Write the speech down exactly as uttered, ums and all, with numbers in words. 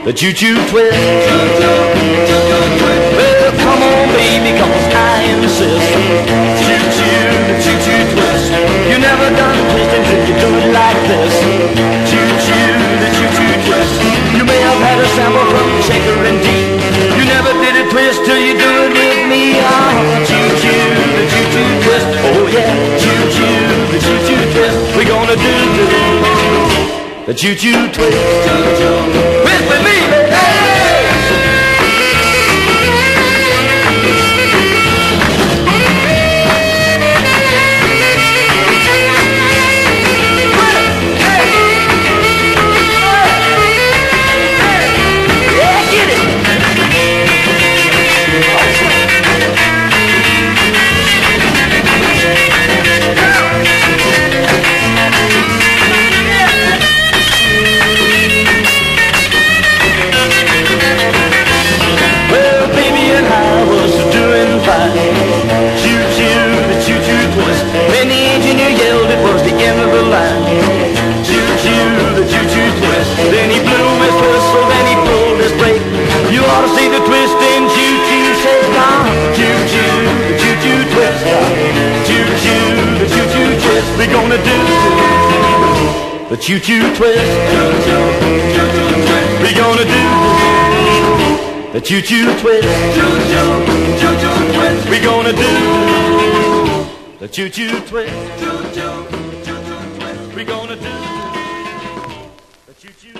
the choo-choo twist. Well, come on, baby, cause I insist. Choo-choo, the choo-choo twist. You never done twisting till you do it like this. Choo-choo, the choo-choo twist. You may have had a sample from Shaker and D. You never did a twist till you do it with me. Ah, choo-choo, the choo-choo twist. Oh yeah, choo-choo, the choo-choo twist. We're gonna do the choo-choo twist. Twist with me, baby. We're gonna do the choo-choo twist. We're gonna do the choo-choo twist. We're gonna do the choo-choo twist. We're gonna do the choo-choo